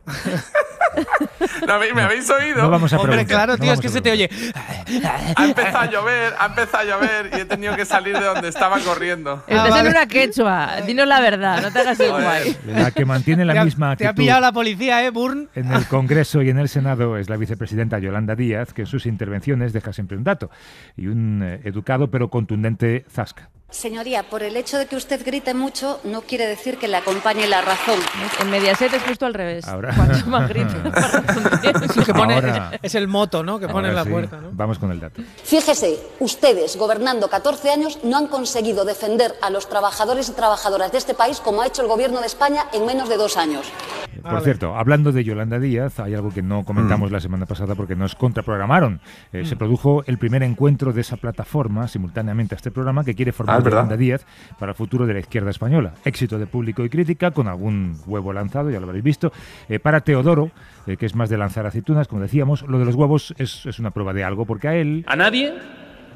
¿Me habéis- ¿Me habéis oído? No vamos a Hombre, preguntar, claro, no tío, es vamos que a se te oye. Ha empezado a llover, ha empezado a llover y he tenido que salir de donde estaba corriendo. Estás vale. en una quechua, dinos la verdad, no te hagas el Joder. guay. La que mantiene la Te ha- misma Te ha actitud pillado la policía, ¿eh, Burn? en el Congreso y en el Senado es la vicepresidenta Yolanda Díaz, que en sus intervenciones deja siempre un dato y un eh, educado pero contundente zasca. Señoría, por el hecho de que usted grite mucho, no quiere decir que le acompañe la razón. En Mediaset es justo al revés. Ahora- Cuanto más grito, más razón tienes. Lo que pone- Ahora- es el moto, ¿no? Que pone en Ahora la sí, puerta, ¿no? Vamos con el dato. Fíjese, ustedes, gobernando catorce años, no han conseguido defender a los trabajadores y trabajadoras de este país como ha hecho el Gobierno de España en menos de dos años. Por cierto, hablando de Yolanda Díaz, hay algo que no comentamos la semana pasada porque nos contraprogramaron. Eh, Se produjo el primer encuentro de esa plataforma simultáneamente a este programa que quiere formar Ah, es verdad. Yolanda Díaz para el futuro de la izquierda española. Éxito de público y crítica, con algún huevo lanzado, ya lo habréis visto. Eh, para Teodoro, eh, que es más de lanzar aceitunas, como decíamos, lo de los huevos es, es una prueba de algo, porque a él... A nadie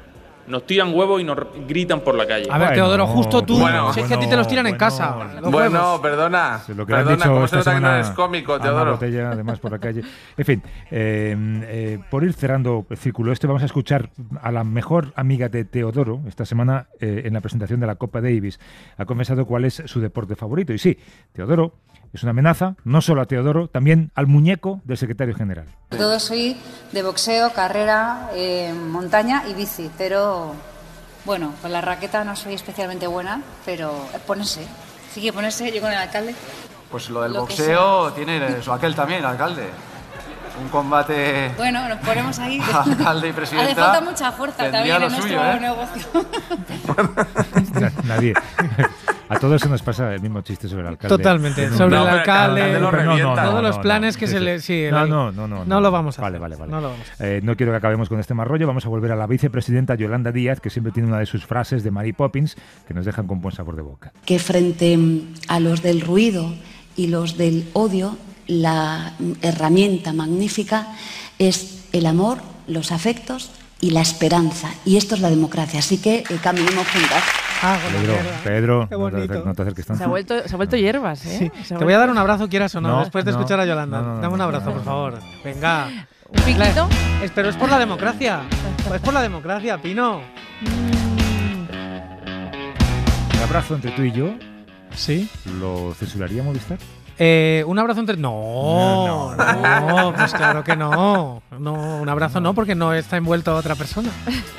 nos tiran huevos y nos gritan por la calle. A ver, Teodoro, justo tú, bueno, si es que a ti te los tiran en casa. los Bueno, huevos. perdona. Lo que le han Perdona, dicho ¿cómo se esta nota que no semana eres cómico, a Ana Teodoro? Botella, además, por la calle. En fin, eh, eh, por ir cerrando el círculo este, vamos a escuchar a la mejor amiga de Teodoro esta semana eh, en la presentación de la Copa Davis. Ha confesado cuál es su deporte favorito. Y sí, Teodoro es una amenaza, no solo a Teodoro, también al muñeco del secretario general. Todo soy de boxeo, carrera, eh, montaña y bici, pero bueno, con la raqueta no soy especialmente buena, pero es ponerse, sí que ponerse, yo con el alcalde. Pues lo del Lo que boxeo tiene su aquel también, alcalde. Un combate Bueno, nos ponemos ahí. alcalde y presidenta. Hace falta mucha fuerza tendría también en lo nuestro suyo, ¿eh? negocio. Nadie. A todos se nos pasa el mismo chiste sobre el alcalde. Totalmente, No, sobre no, el pero alcalde, el alcalde lo pero no, revienta. todos No, los no, planes no, que sí, se sí. le... Sí, no, el- no, no, no, no lo vamos a Vale, hacer. vale, vale. No lo vamos a hacer. Eh, no quiero que acabemos con este mal rollo. Vamos a volver a la vicepresidenta Yolanda Díaz, que siempre tiene una de sus frases de Mary Poppins que nos dejan con buen sabor de boca. Que frente a los del ruido y los del odio, la herramienta magnífica es el amor, los afectos y la esperanza. Y esto es la democracia. Así que eh, caminemos juntas. Pedro, Pedro, Qué no te, bonito. acer- no te acerques tanto. Se ha vuelto, se ha vuelto hierbas, ¿eh? Sí. Se ha Te voy a dar vuelto- un abrazo, quieras o no, No, después de no, escuchar a Yolanda. no, no, Dame un no, abrazo, no, por no. favor. Venga. ¿Un piquito? Es- Pero es por la democracia. Es por la democracia, Pino. Un abrazo entre tú y yo. ¿Sí? ¿Lo censuraría Movistar? Eh, un abrazo entre... No, no, no, pues claro que no. No, un abrazo no, porque no está envuelto a otra persona.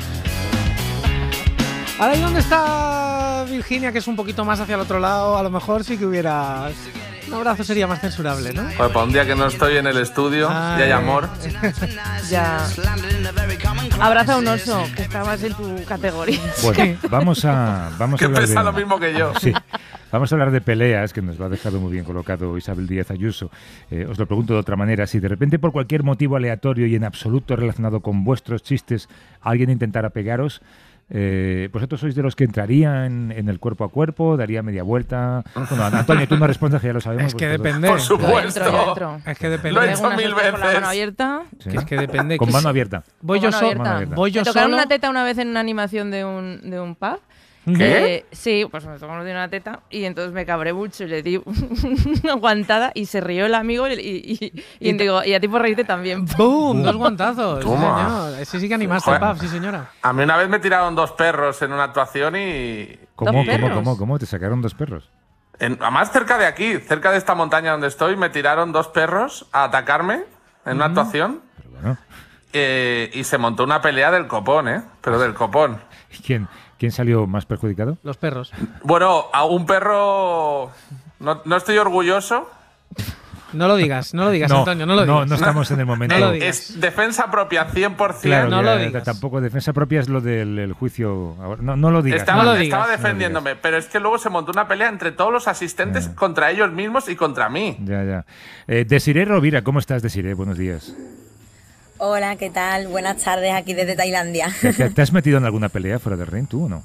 Ahora, ¿y dónde está Virginia, que es un poquito más hacia el otro lado? A lo mejor sí que hubiera... Un abrazo sería más censurable, ¿no? Joder, para un día que no estoy en el estudio y hay amor. Ya. Abraza a un oso, que está más en tu categoría. Bueno, vamos a, vamos a Que hablar pesa de... lo mismo que yo. Sí. Vamos a hablar de peleas, que nos lo ha dejado muy bien colocado Isabel Díaz Ayuso. Eh, os lo pregunto de otra manera. Si de repente, por cualquier motivo aleatorio y en absoluto relacionado con vuestros chistes, alguien intentara pegaros, eh, ¿vosotros sois de los que entraría en, en el cuerpo a cuerpo, daría media vuelta? Bueno, Antonio, tú no respondes, que ya lo sabemos. Es que vosotros- depende. Por supuesto. Yo entro, yo entro. Es que depende. Lo he Tengo hecho una mil suerte con la mano veces. abierta. Sí. Que es que depende. Con que mano si- abierta. Voy Con yo, mano so- abierta. abierta. voy yo Me tocaron solo. una teta una vez en una animación de un, de un pub. ¿Qué? Eh, sí, pues me tocó de una teta y entonces me cabré mucho y le di una guantada y se rió el amigo y, y, y, y digo, y a ti por reírte también. ¡Boom! Dos guantazos. Sí, Toma. señor. Ese sí que animaste, Joder. Paf, sí, señora. A mí una vez me tiraron dos perros en una actuación y... ¿Cómo, ¿Dos cómo, perros? cómo, cómo? ¿Te sacaron dos perros? En, además, cerca de aquí, cerca de esta montaña donde estoy, me tiraron dos perros a atacarme en una actuación. Pero bueno, eh, y se montó una pelea del copón, ¿eh? Pero del copón. ¿y quién, quién salió más perjudicado? Los perros. Bueno, a un perro... No, no estoy orgulloso. No lo digas, no lo digas, Antonio, no lo no, digas. no estamos en el momento. No lo digas. Es defensa propia cien por ciento. Claro, No que, lo eh, digas. tampoco defensa propia es lo del el juicio. ahora- No, no lo digas. Estaba, No lo estaba digas. defendiéndome, pero es que luego se montó una pelea entre todos los asistentes contra ellos mismos y contra mí. Ya, ya. Eh, Desiree Rovira, ¿cómo estás, Desiree? Buenos días. Hola, ¿qué tal? Buenas tardes aquí desde Tailandia. ¿Te, te- te has metido en alguna pelea fuera del ring, tú o no?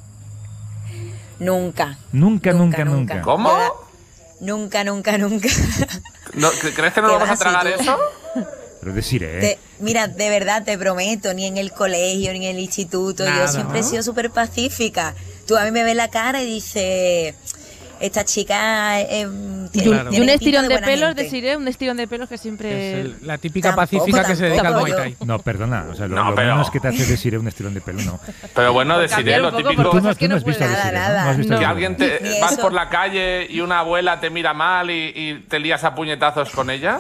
Nunca. Nunca, nunca, nunca. ¿Cómo? Nunca, nunca, nunca. ¿No, ¿Crees que no ¿Qué vamos a vas a tragar hacer tú? eso? Pero Desiree, Te- mira, de verdad te prometo, ni en el colegio, ni en el instituto, Nada, yo siempre he ¿no? sido súper pacífica. Tú a mí me ves la cara y dices, esta chica eh, tiene, Claro. Y tiene un pinta estirón de buena pelos, gente. deciré, un estirón de pelos que siempre... Es el- la típica Tampoco, pacífica que se dedica al tampoco Muay Thai. no, perdona. O sea, lo, No, lo pero- menos que te hace Desiree un estirón de pelo, no. Pero bueno, Por deciré cambiar lo un poco, típico. por Tú no, cosas que tú no no has visto a puedes. Desiree, Nada, ¿no? No has visto a Que no. Desiree. alguien te Ni vas eso. por la calle y una abuela te mira mal y, y te lías a puñetazos con ella.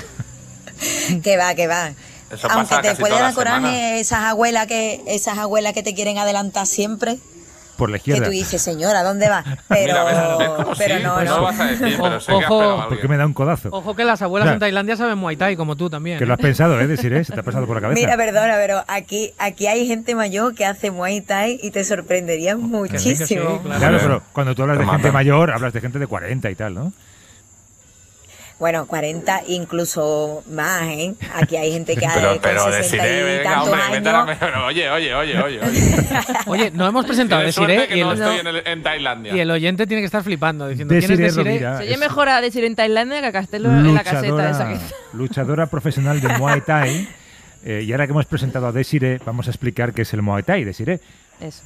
Que va, que va. Eso Aunque pasa te casi puede toda dar la semana. coraje esas abuelas que esas abuelas que te quieren adelantar siempre, Por la que izquierda. tú dices, señora, ¿dónde va? Pero, Mira, ves, ves cómo pero sí, no, pues no. lo vas a decir, pero sé que has Ojo. pegado a ¿Por qué alguien. me da un codazo? Ojo que las abuelas O sea, en Tailandia saben Muay Thai, como tú también. Que lo has ¿eh? pensado, ¿eh, Desiree? Se te ha pasado por la cabeza. Mira, perdona, pero aquí, aquí hay gente mayor que hace Muay Thai y te sorprendería muchísimo. sí, claro. Claro, pero cuando tú hablas de Te gente matan. mayor, hablas de gente de cuarenta y tal, ¿no? Bueno, cuarenta, incluso más, ¿eh? Aquí hay gente que Pero, ha pero con sesenta deciré, y venga, tantos hombre, vete a la años. mejor. Oye, oye, oye, oye. oye. Oye, no hemos presentado a Tienes suerte Desiree que y no el, estoy en, el- en Tailandia. y el oyente tiene que estar flipando, diciendo, ¿quién es Desiree Desiree? Rovira. Se oye es mejor a decir en Tailandia que a Castelo en la caseta esa que... luchadora profesional de Muay Thai. Eh, y ahora que hemos presentado a Desiree, vamos a explicar qué es el Muay Thai, Desiree. Eso.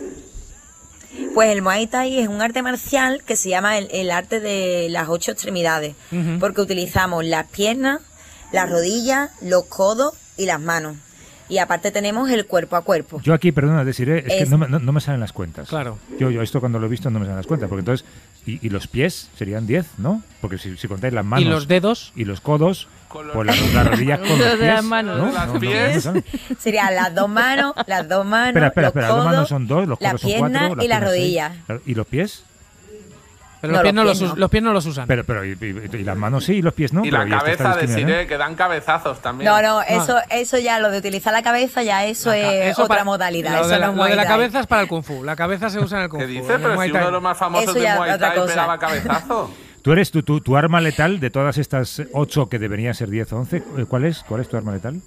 Pues el Muay Thai es un arte marcial que se llama el, el arte de las ocho extremidades, Ujú. porque utilizamos las piernas, las rodillas, los codos y las manos. Y aparte tenemos el cuerpo a cuerpo. Yo aquí, perdona, Desiree, es, que Es- no me, no, no me salen las cuentas. Claro. Yo, yo esto cuando lo he visto no me salen las cuentas, porque entonces... Y, y los pies serían diez, ¿no? Porque si, si contáis las manos... ¿Y los dedos? Y los codos, pues las, las rodillas con los Los de pies, las manos. ¿no? Las No, no, pies. no me salen. Serían las dos manos, las dos manos, Espera, espera, los espera, codos, las manos son dos, los las codos son piernas cuatro, y las piernas seis. rodillas. Claro, ¿Y los pies? Pero No, los, pies los no pies los, us- no. los pies no los usan. Pero, pero y, y- y las manos sí y los pies no. Y pero la ya esto está cabeza de discriminado. Siré, que dan cabezazos también. No, no, eso, eso ya, lo de utilizar la cabeza, ya eso La ca- es eso otra para- modalidad. Lo eso de, la, no es lo de Muay la Thai. cabeza es para el Kung Fu. La cabeza se usa en el Kung ¿Qué Fu. dice? en el Pero Muay si Thai uno de los no. más famosos Eso de ya es Muay otra Thai cosa. pegaba cabezazo. Tú eres tu, tu, tu arma letal de todas estas ocho que deberían ser diez o once. ¿Cuál es? ¿Cuál es tu arma letal?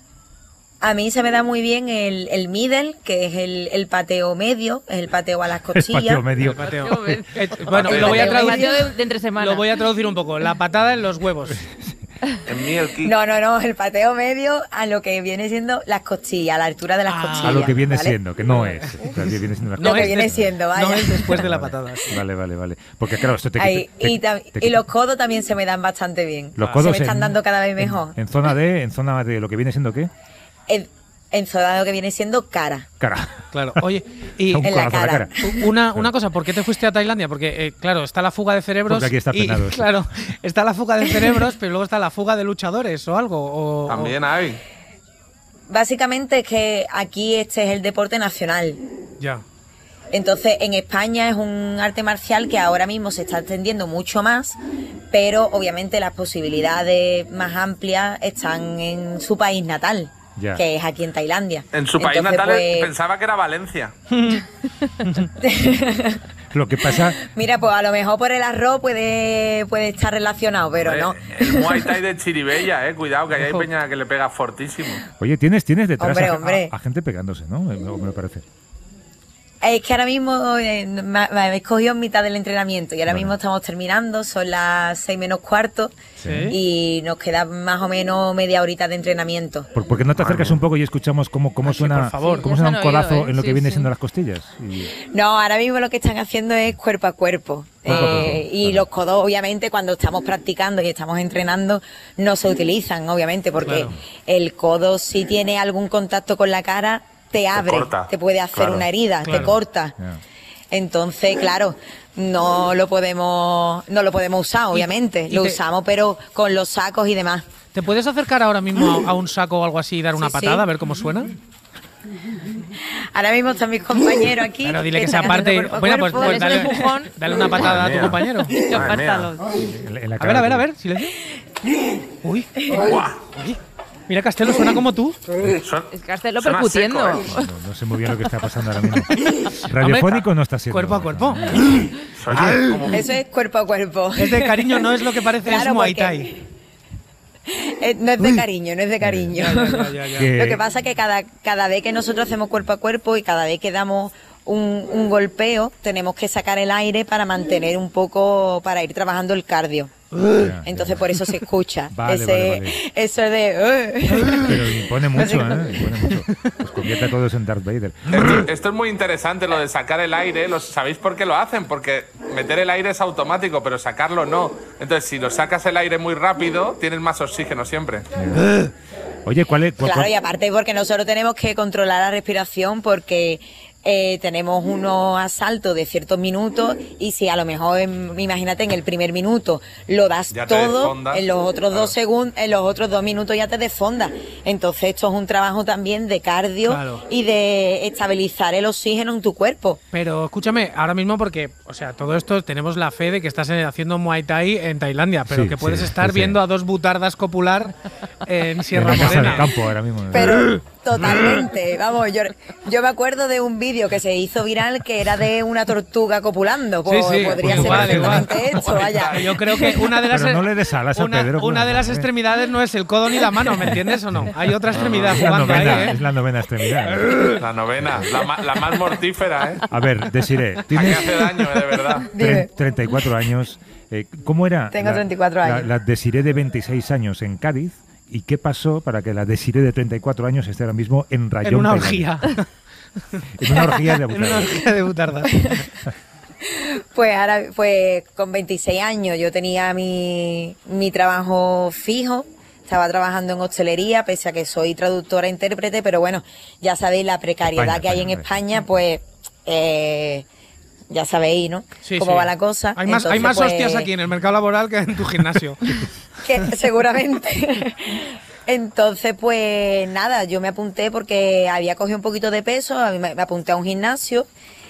A mí se me da muy bien el, el middle, que es el, el pateo medio, es el pateo a las El costillas. pateo medio. El pateo. Pateo medio. Eh, bueno, lo voy a El traducir. patio de, de entre semana. Lo voy a traducir un poco. La patada en los huevos. En mí el kick. No, no, no, el pateo medio a lo que viene siendo las costillas, a la altura de las Ah. costillas. A lo que viene ¿vale? siendo, que no es. O sea, que viene siendo las Lo que es viene de- siendo, vaya. No es después de la patada. sí. Vale, vale, vale. Porque claro, esto te Ahí, te- y, te- tam- te- y los codos también se me dan bastante bien. los se codos me están en- dando cada vez en- mejor. En, zona de, en zona de lo que viene siendo ¿qué? En, en zona de lo que viene siendo cara. Cara. Claro. Oye, y Un en la codazo a la cara. cara. una, una cosa, ¿por qué te fuiste a Tailandia? Porque, eh, claro, está la fuga de cerebros. Porque aquí está y, penado eso. claro, está la fuga de cerebros, pero luego está la fuga de luchadores o algo. O, También hay. Básicamente es que aquí este es el deporte nacional. o- ya. Entonces, en España es un arte marcial que ahora mismo se está extendiendo mucho más, pero obviamente las posibilidades más amplias están en su país natal, Ya. que es aquí en Tailandia. En su país Entonces, natal pues, pensaba que era Valencia. Lo que pasa, mira, pues a lo mejor por el arroz puede, puede estar relacionado, pero no. El Muay Thai de Chiribella, eh. Cuidado, que ahí hay peña que le pega fortísimo. oye, tienes, tienes detrás Hombre, a, hombre. a- a gente pegándose, ¿no? Me, me parece. Es que ahora mismo eh, me, me habéis cogido en mitad del entrenamiento y ahora Vale. mismo estamos terminando, son las seis menos cuarto Sí. y nos queda más o menos media horita de entrenamiento. ¿Por, por qué no te acercas un poco y escuchamos cómo, cómo Ay, sí, suena, por favor. cómo Sí, suena ya un se han codazo oído, ¿eh? en lo que Sí, viene sí. siendo las costillas? Y- No, ahora mismo lo que están haciendo es cuerpo a cuerpo. Cuerpo a Eh, cuerpo, y vale. los codos, obviamente, cuando estamos practicando y estamos entrenando, no se utilizan, obviamente, porque Claro. el codo, si tiene algún contacto con la cara, te abre, corta. te puede hacer Claro. una herida, Claro. te corta. Ya. Entonces, claro, no lo podemos, no lo podemos usar, obviamente. y lo te- usamos, pero con los sacos y demás. ¿Te puedes acercar ahora mismo a, a un saco o algo así y dar una Sí, sí. patada a ver cómo suena? Ahora mismo están mis compañeros aquí. Pero dile que se están aparte. haciendo cuerpo a Bueno, pues, cuerpo. pues Dale dale, un empujón. dale una patada a tu Madre mía. compañero. Madre Apártalos. En la- en la A cara ver, a ver, a tú. ver, silencio. Uy. Uy. Mira, Castelo suena como tú. Son- Es Castelo suena percutiendo. seco, ¿eh? No, no sé muy bien lo que está pasando ahora mismo. Radiofónico no está siendo. Cuerpo a cuerpo. Suena como- Eso es cuerpo a cuerpo. Es de cariño, no es lo que parece, es Claro, Muay porque- Thai. Eh, no es de cariño, no es de cariño. Ya, ya, ya, ya. Que- Lo que pasa es que cada, cada vez que nosotros hacemos cuerpo a cuerpo y cada vez que damos un, un golpeo, tenemos que sacar el aire para mantener un poco, para ir trabajando el cardio. Ya, Entonces por eso se escucha. Vale, ese, vale, vale. Eso de... Pero impone mucho, ¿eh? Impone mucho. Pues convierte a todos en Darth Vader. Esto, esto es muy interesante, lo de sacar el aire. Los, ¿Sabéis por qué lo hacen? Porque meter el aire es automático, pero sacarlo no. Entonces, si lo sacas el aire muy rápido, tienes más oxígeno siempre. Oye, ¿cuál es? cuál- Claro, cuál- y aparte porque nosotros tenemos que controlar la respiración porque eh, tenemos unos asaltos de ciertos minutos y si a lo mejor, en- imagínate, en el primer minuto lo das Ya te todo, desfondas. en los otros Claro. dos segundos, en los otros dos minutos ya te desfondas. Entonces esto es un trabajo también de cardio Claro. y de estabilizar el oxígeno en tu cuerpo. Pero escúchame, ahora mismo porque, o sea, todo esto tenemos la fe de que estás eh, haciendo Muay Thai en Tailandia, pero Sí, que puedes sí, estar sí, sí. viendo a dos butardas copular en en Sierra la casa Morena. del campo ahora mismo. Pero totalmente, vamos, yo, yo me acuerdo de un vídeo que se hizo viral que era de una tortuga copulando. Pues Sí, sí, podría pues ser igual, perfectamente igual. esto, vaya. Yo creo que una de las Pero no le des alas a una, Pedro, una pues, de las ¿eh? extremidades no es el codo ni la mano, ¿me entiendes o no? Hay otra extremidad Es la jugando novena, ahí, ¿eh? es la novena extremidad. La novena, la, ma- la más mortífera, ¿eh? A ver, Desiree, La que tienes hace daño, eh, de verdad. Dime. tre- treinta y cuatro años. Eh, ¿Cómo era? Tengo la- treinta y cuatro la- años. La, Desiree de veintiséis años en Cádiz ¿Y qué pasó para que la Desiree de treinta y cuatro años esté ahora mismo en Rayón? En una Tailandia? orgía. En una orgía de En una orgía de butardas. Pues ahora, pues con veintiséis años yo tenía mi, mi trabajo fijo, estaba trabajando en hostelería, pese a que soy traductora e intérprete, pero bueno, ya sabéis la precariedad España, que hay España, en España, pues eh, ya sabéis, ¿no? Sí, Cómo sí. va la cosa. Hay más, hay Entonces, más pues, hostias aquí en el mercado laboral que en tu gimnasio. que seguramente. Entonces, pues nada, yo me apunté porque había cogido un poquito de peso, a mí me, me apunté a un gimnasio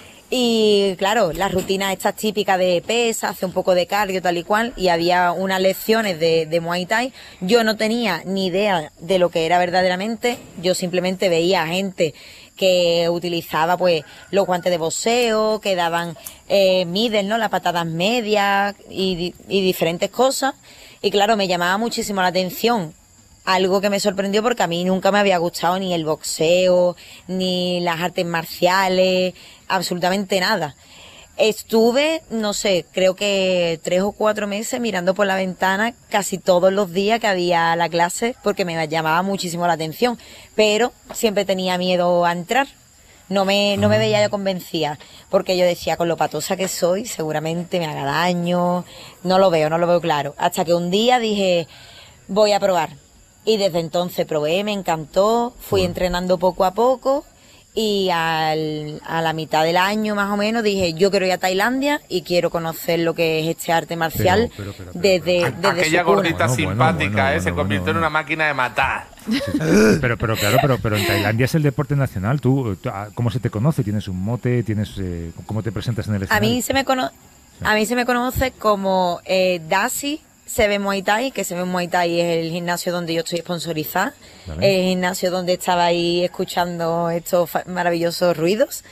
y claro, las rutinas estas típicas de pesa, hace un poco de cardio tal y cual, y había unas lecciones de, de Muay Thai. Yo no tenía ni idea de lo que era verdaderamente, yo simplemente veía a gente que utilizaba pues los guantes de boxeo, que daban eh, middle, ¿no? Las patadas medias y, di- y diferentes cosas. Y claro, me llamaba muchísimo la atención. Algo que me sorprendió porque a mí nunca me había gustado ni el boxeo, ni las artes marciales, absolutamente nada. Estuve, no sé, creo que tres o cuatro meses mirando por la ventana casi todos los días que había la clase porque me llamaba muchísimo la atención, pero siempre tenía miedo a entrar. No me, no me veía yo convencida, porque yo decía, con lo patosa que soy, seguramente me haga daño, no lo veo, no lo veo claro. Hasta que un día dije, voy a probar. Y desde entonces probé, me encantó, fui entrenando poco a poco y al, a la mitad del año más o menos dije, yo quiero ir a Tailandia y quiero conocer lo que es este arte marcial Pero, pero, pero, pero, desde, desde Aquella su cuna. gordita Bueno, simpática, bueno, bueno, ¿eh? Se bueno, convirtió bueno. en una máquina de matar. Pero, pero claro, pero, pero en Tailandia es el deporte nacional. ¿Tú, tú, ah, cómo se te conoce? ¿Tienes un mote? ¿Tienes eh, cómo te presentas en el A escenario? mí se me, cono a mí se me conoce como eh, Dasi Seven Muay Thai, que Seven Muay Thai es el gimnasio donde yo estoy sponsorizada, Vale. el gimnasio donde estaba ahí escuchando estos fa- maravillosos ruidos.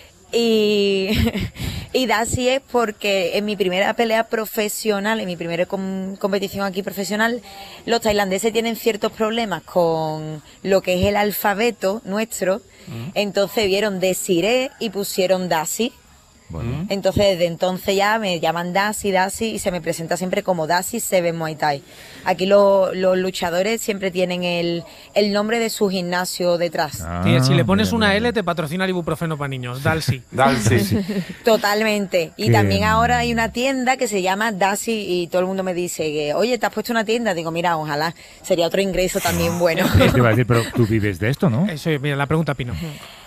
Y, y Dasi es porque en mi primera pelea profesional, en mi primera com- competición aquí profesional, los tailandeses tienen ciertos problemas con lo que es el alfabeto nuestro, entonces vieron Desiree y pusieron Dasi. Bueno. Entonces, desde entonces ya me llaman Dasi, Dasi y se me presenta siempre como Dasi Seven Muay Thai. Aquí lo- los luchadores siempre tienen el, el nombre de su gimnasio detrás. Ah, Tío, si le pones mira, una mira, L, te patrocina el ibuprofeno para niños. Dalsi. Dalsi. Totalmente. Y Que- también ahora hay una tienda que se llama Dasi y todo el mundo me dice que, oye, ¿te has puesto una tienda? Digo, mira, ojalá. Sería otro ingreso también bueno. Eh, te iba a decir, pero tú vives de esto, ¿no? Eso, mira, la pregunta, Pino.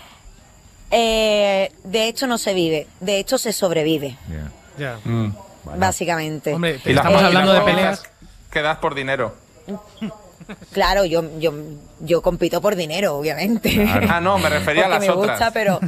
Eh, de hecho no se vive, de hecho se sobrevive, Ya. Ya. Mm. básicamente. Hombre, Y las estamos cosas- hablando de las peleas. cosas que das por dinero. Claro, yo, yo, yo compito por dinero, obviamente. Ah, no, me refería a Porque las me otras. gusta, pero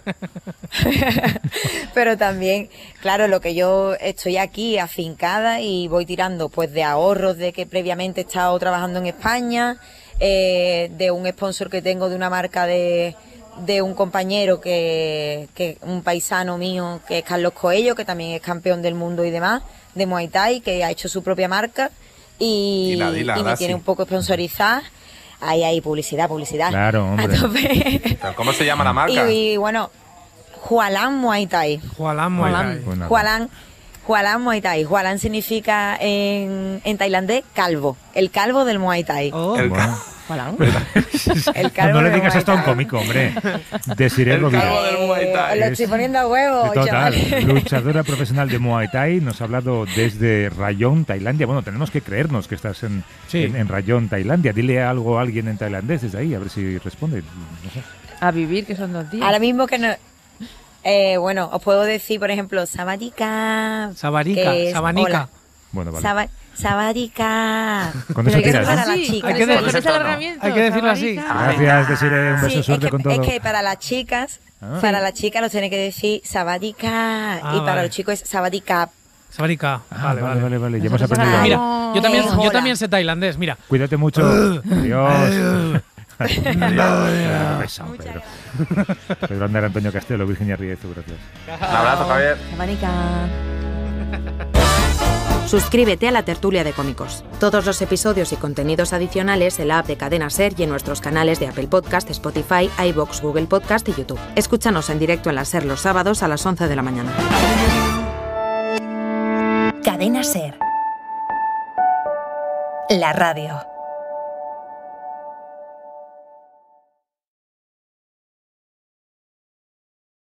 pero también, claro, lo que yo estoy aquí afincada y voy tirando pues de ahorros de que previamente he estado trabajando en España, eh, de un sponsor que tengo de una marca de, de un compañero que, que un paisano mío que es Carlos Coello, que también es campeón del mundo y demás, de Muay Thai, que ha hecho su propia marca y, Dila, dila, y me Dasi. tiene un poco sponsorizada. Ahí hay publicidad, publicidad. Claro, hombre. A tope. Pero ¿cómo se llama la marca? Y, y, bueno, Hualan Muay Thai. Jualán Muay Thai. Pues nada. Hualan, Hualan Muay Thai. Hualan significa en, en tailandés calvo. El calvo del Muay Thai. Oh. El Bueno. Hualan. El No, calvo no le del digas Muay esto a un Thai. cómico, hombre. Desiree El Rovira. calvo del Muay Thai. Eh, lo estoy poniendo a huevo, Total, chavales. luchadora profesional de Muay Thai, nos ha hablado desde Rayón, Tailandia. Bueno, tenemos que creernos que estás en, Sí. en, en Rayón, Tailandia. Dile algo a alguien en tailandés desde ahí, a ver si responde. No sé. A vivir, que son dos días. Ahora mismo que no... Eh, bueno, os puedo decir, por ejemplo, Sawadika. Sabarica, que es Sabanica. hola. Bueno, vale. Saba- Sawadika. Con eso Pero hay que tiras, para ¿no? las Sí, chicas. Hay que con decir- ese con ese alargamiento, Hay que decirlo así. Sabarica. Gracias, Desiree. Un beso, Sí, suerte es que, con todo. es que para las chicas, Ah. para las chicas los tiene que decir Sawadika Ah, y para vale. los chicos es Sawadika. Sabarica. Ah, vale, vale. vale, vale. Ya hemos Nosotros aprendido. ahora- Mira, yo también, Eh, yo hola. también sé tailandés, mira. Cuídate mucho. Adiós. Adiós. Pesado, Pedro. Pedro Andar, Antonio Castelo, Virginia Riezu, gracias. Un abrazo, Javier. Sawadika. Suscríbete a La Tertulia de Cómicos. Todos los episodios y contenidos adicionales en la app de Cadena Ser y en nuestros canales de Apple Podcast, Spotify, iVoox, Google Podcast y YouTube. Escúchanos en directo en la Ser los sábados a las once de la mañana. Cadena Ser. La radio.